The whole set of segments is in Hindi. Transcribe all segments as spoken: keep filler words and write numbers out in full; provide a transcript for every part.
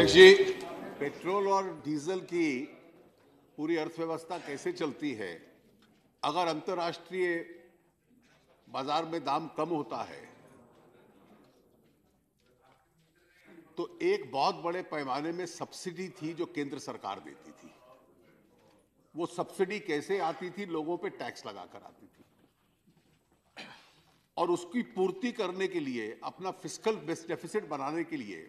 अध्यक्ष जी, पेट्रोल और डीजल की पूरी अर्थव्यवस्था कैसे चलती है? अगर अंतर्राष्ट्रीय बाजार में दाम कम होता है तो एक बहुत बड़े पैमाने में सब्सिडी थी जो केंद्र सरकार देती थी। वो सब्सिडी कैसे आती थी? लोगों पे टैक्स लगाकर आती थी, और उसकी पूर्ति करने के लिए, अपना फिस्कल डेफिसिट बनाने के लिए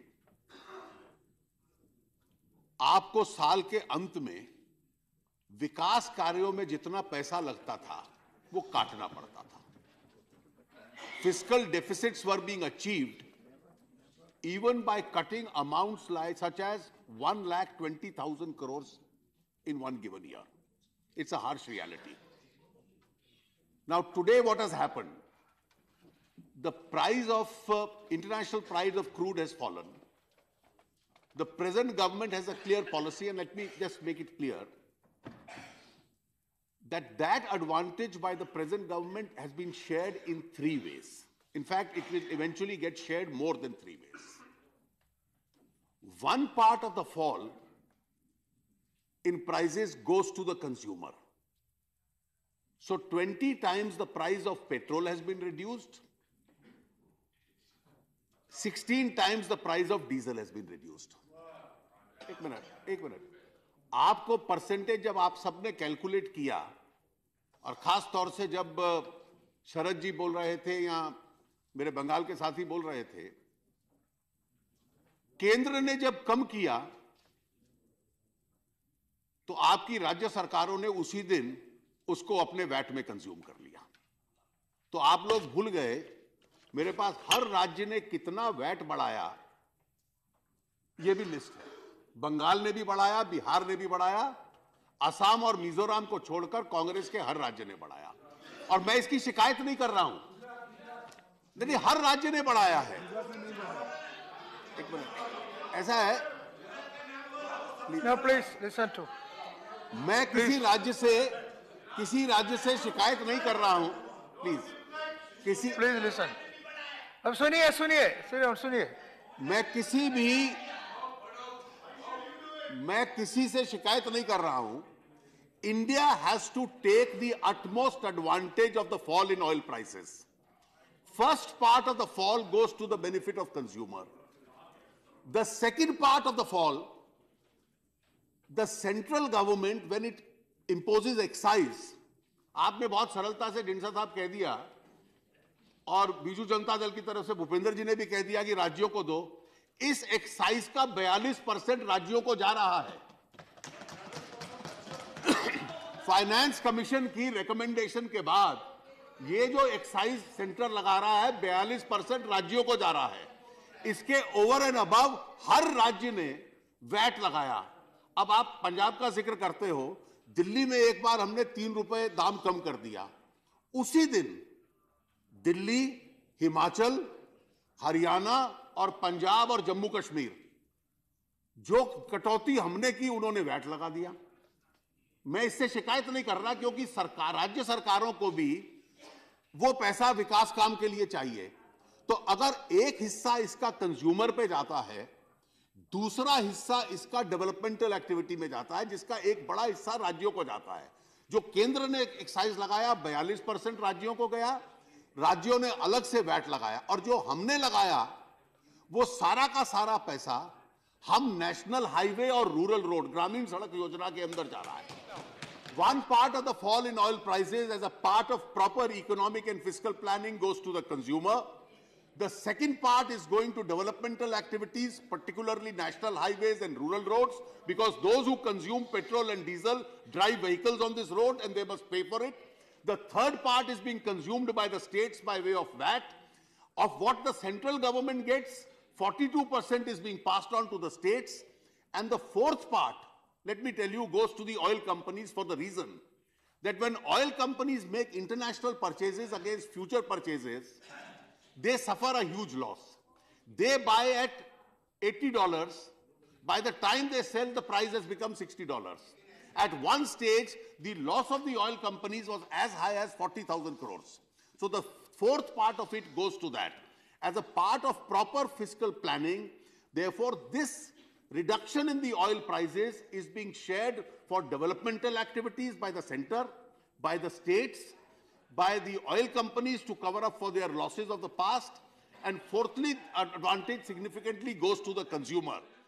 आपको साल के अंत में विकास कार्यों में जितना पैसा लगता था वो काटना पड़ता था। Fiscal deficits were being achieved even by cutting amounts like such as one lakh twenty thousand crores in one given year. It's a harsh reality. Now today what has happened? The price of uh, international price of crude has fallen. The present government has a clear policy, and let me just make it clear that that advantage by the present government has been shared in three ways. In fact, it will eventually get shared more than three ways. One part of the fall in prices goes to the consumer. So twenty times the price of petrol has been reduced. sixteen times the price of diesel has been reduced. एक मिनट, एक मिनट। आपको परसेंटेज जब आप सबने कैलकुलेट किया, और खास तौर से जब शरद जी बोल रहे थे या मेरे बंगाल के साथी बोल रहे थे, केंद्र ने जब कम किया तो आपकी राज्य सरकारों ने उसी दिन उसको अपने वैट में कंज्यूम कर लिया। तो आप लोग भूल गए, मेरे पास हर राज्य ने कितना वैट बढ़ाया ये भी लिस्ट है। बंगाल ने भी बढ़ाया, बिहार ने भी बढ़ाया, असम और मिजोरम को छोड़कर कांग्रेस के हर राज्य ने बढ़ाया। और मैं इसकी शिकायत नहीं कर रहा हूं, नहीं, हर राज्य ने बढ़ाया है। एक मिनट, ऐसा है, No, please listen to. मैं किसी राज्य से किसी राज्य से शिकायत नहीं कर रहा हूं, प्लीज किसी Please listen. अब सुनिए सुनिए सुनिए सुनिए मैं किसी भी मैं किसी से शिकायत नहीं कर रहा हूं। India has to take the utmost advantage of the fall in oil prices. First part of the fall goes to the benefit of consumer. The second part of the fall, the central government, when it imposes excise, आपने बहुत सरलता से ढिंडसा साहब कह दिया, और बीजू जनता दल की तरफ से भूपेंद्र जी ने भी कह दिया कि राज्यों को दो। इस एक्साइज का बयालीस परसेंट राज्यों को जा रहा है। फाइनेंस कमीशन की रिकमेंडेशन के बाद ये जो एक्साइज सेंटर लगा रहा है, बयालीस परसेंट राज्यों को जा रहा है। इसके ओवर एंड अबव हर राज्य ने वैट लगाया। अब आप पंजाब का जिक्र करते हो, दिल्ली में एक बार हमने तीन रुपए दाम कम कर दिया। उसी दिन दिल्ली, हिमाचल, हरियाणा और पंजाब और जम्मू कश्मीर, जो कटौती हमने की, उन्होंने वैट लगा दिया। मैं इससे शिकायत नहीं कर रहा, क्योंकि सरकार, राज्य सरकारों को भी वो पैसा विकास काम के लिए चाहिए। तो अगर एक हिस्सा इसका कंज्यूमर पे जाता है, दूसरा हिस्सा इसका डेवलपमेंटल एक्टिविटी में जाता है, जिसका एक बड़ा हिस्सा राज्यों को जाता है। जो केंद्र ने एक्साइज लगाया, बयालीस परसेंट राज्यों को गया, राज्यों ने अलग से वैट लगाया, और जो हमने लगाया वो सारा का सारा पैसा हम नेशनल हाईवे और रूरल रोड, ग्रामीण सड़क योजना के अंदर जा रहा है। One part of the fall in oil prices as a part of proper economic and fiscal planning goes to the consumer. The second part is going to developmental activities, particularly national highways and rural roads, because those who consume petrol and diesel drive vehicles on this road and they must pay for it. The third part is being consumed by the states by way of V A T. Of what the central government gets, forty-two percent is being passed on to the states. And the fourth part, let me tell you, goes to the oil companies, for the reason that when oil companies make international purchases against future purchases, they suffer a huge loss. They buy at eighty dollars. By the time they sell, the price has become sixty dollars. At one stage, the loss of the oil companies was as high as forty thousand crores. So the fourth part of it goes to that. As a part of proper fiscal planning, therefore, this reduction in the oil prices is being shared for developmental activities by the center, by the states, by the oil companies to cover up for their losses of the past, and fourthly, advantage significantly goes to the consumer.